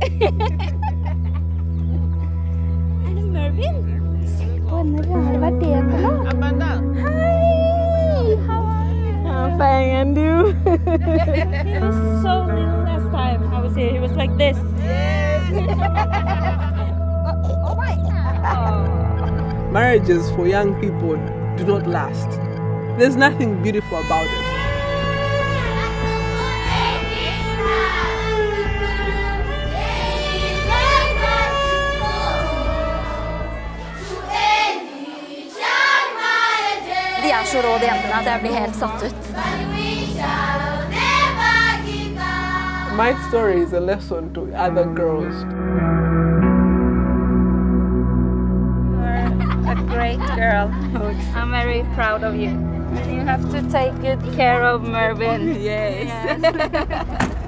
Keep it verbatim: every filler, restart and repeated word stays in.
Er det Mervin? Se på henne rare, hva er det for noe? Amanda. Hei! How are you? I'm fine, and you? He was so little last time I was here. He was like this. Yes. oh, oh my! Oh. Marriages for young people do not last. There's nothing beautiful about it. De er så rå, de jentene, at jeg blir helt satt ut. My story is a lesson to other girls. You're a great girl. I'm very proud of you. And you have to take good care of Mervin. Yes. Yes.